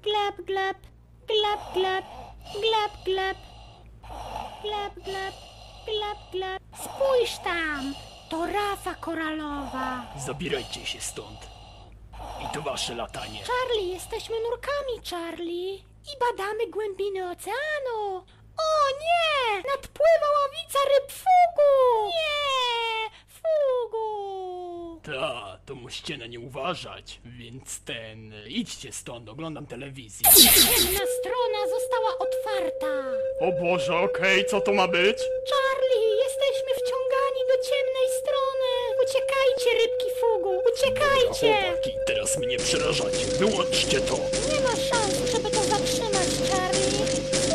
Gleb, gleb, gleb, gleb, gleb, gleb, gleb, gleb, gleb, gleb. Spójrz tam, to rafa koralowa. Zabierajcie się stąd. I to wasze latanie. Charlie, jesteśmy nurkami, Charlie. I badamy głębiny oceanu. O nie! Nadpływa ławica ryb fugu! Nie! Fugu! Ta, to musicie na nie uważać. Więc idźcie stąd, oglądam telewizję. Ciemna strona została otwarta. O Boże, okej, co to ma być? Charlie, jesteśmy wciągani do ciemnej strony. Uciekajcie, rybki fugu, uciekajcie! Chłopaki, teraz mnie przerażacie. Wyłączcie to. Nie ma szans, żeby to zatrzymać, Charlie.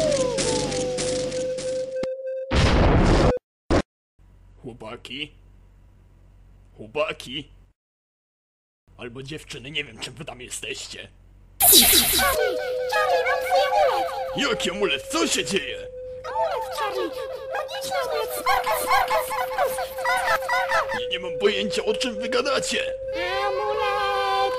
Chłopaki? Chłopaki? Albo dziewczyny, nie wiem czym wy tam jesteście. Charlie, mam twój amulet! Jaki amulet? Co się dzieje? Amulet, Charlie! Magiczny amulet! Sparkle, sparkle, sparkle, sparkle! Ja nie mam pojęcia, o czym wy gadacie. Amulet!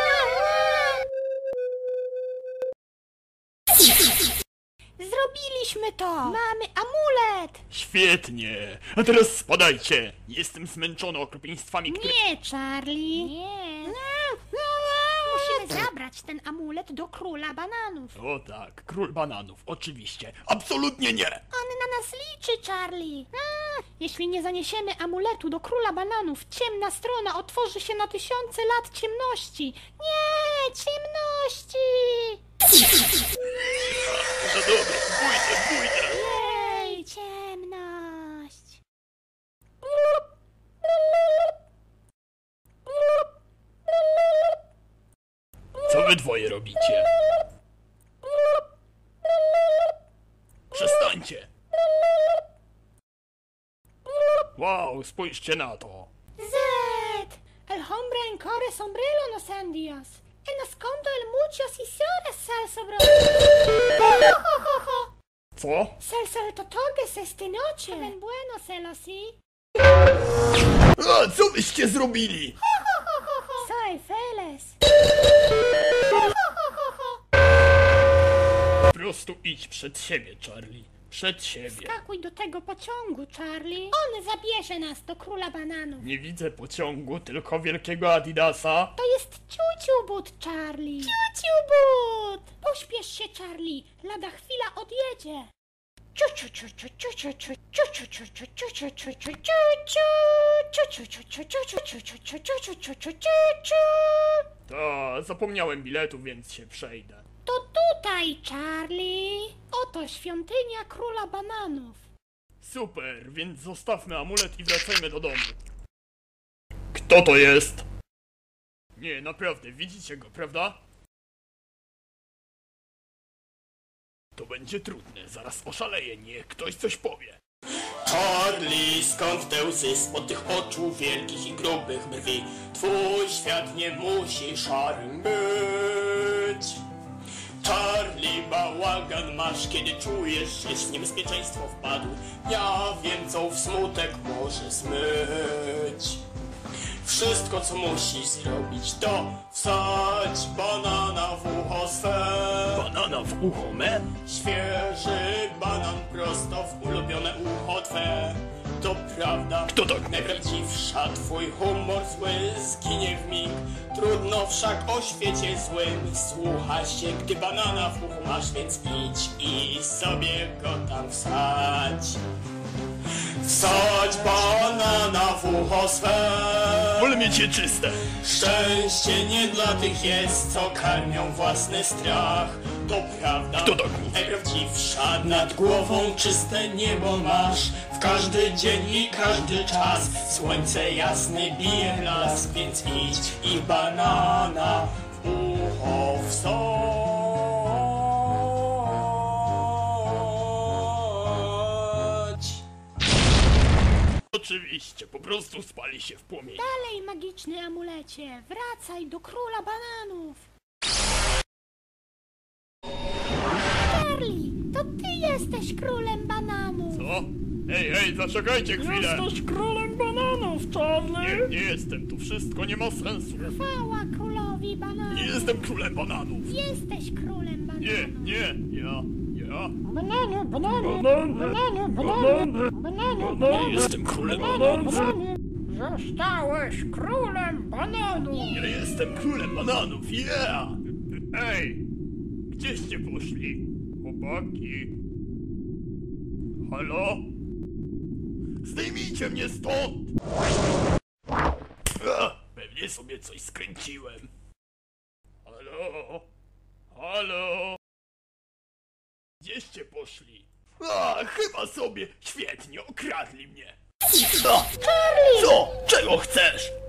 Zrobiliśmy to! Mamy amulet! Świetnie. A teraz spadajcie. Jestem zmęczony okropieństwami, które... Nie, Charlie! Nie! Musimy zabrać ten amulet do króla bananów. O tak, król bananów, oczywiście. Absolutnie nie. On na nas liczy, Charlie. Jeśli nie zaniesiemy amuletu do króla bananów, ciemna strona otworzy się na tysiące lat ciemności. Nie, ciemności! No dobra, pójdę. Jej, ciemność! Co wy dwoje robicie? Przestańcie. Wow, spójrzcie na to. Z! El hombre encore sombrero no sandios. En escondo el muchos y sones salsa bro. Co? Salsa el totogues esta noche. Ben bueno, celosi. A, co wyście zrobili? Soy Feles. Po prostu idź przed siebie, Charlie. Przed siebie. Skakuj do tego pociągu, Charlie. On zabierze nas do króla bananów. Nie widzę pociągu, tylko wielkiego Adidasa. To jest ciuciu but, Charlie. Ciuciu but! Pośpiesz się, Charlie. Lada chwila odjedzie. Ta, zapomniałem biletu, więc się przejdę. To tutaj, Charlie. Oto świątynia króla bananów. Super, więc zostawmy amulet i wracajmy do domu. Kto to jest? Nie, naprawdę, widzicie go, prawda? To będzie trudne, zaraz oszaleję, niech ktoś coś powie. Charlie, skąd te łzy spod tych oczu wielkich i grubych brwi? Twój świat nie musi szarym być. Charlie, bałagan masz, kiedy czujesz, że w niebezpieczeństwo wpadł. Ja wiem, co w smutek może zmyć. Wszystko, co musisz zrobić, to wsadź banana w ucho swe. Banana w ucho me? Świeży banan prosto w ulubione ucho twe. To prawda, Kto tak mówi? najprawdziwsza twój humor zły zginie w mig. Trudno wszak o świecie złym słuchać się, gdy banana w uchu masz, więc idź i sobie go tam wsadź. Wsadź banana w ucho swe. Wolę mieć je czyste. Szczęście nie dla tych jest, co karmią własny strach. To prawda, Kto tak mówi? najprawdziwsza. Nad głową czyste niebo masz w każdy dzień i każdy czas. Słońce jasne bije w las, więc idź i banana w ucho wsadź. Oczywiście, po prostu spali się w płomieniu. Dalej, magiczny amulecie. Wracaj do króla bananów. Charlie, to ty jesteś królem bananów. Co? Ej, zaczekajcie chwilę! Jesteś królem bananów, Charlie. Nie jestem, to wszystko nie ma sensu. Chwała królowi bananów. Nie jestem jestem królem bananów. Jesteś królem bananów. Nie, ja. Bananu, bananu, bananu, bananu, bananu, Nie jestem królem bananów. Zostałeś królem bananów. Ja jestem królem bananów, yeah! Ej, gdzieście poszli? Chłopaki. Halo? Zdejmijcie mnie stąd! Pewnie sobie coś skręciłem. Halo? Halo? Gdzieście poszli? Chyba sobie świetnie okradli mnie. Charlie! Co? Czego chcesz?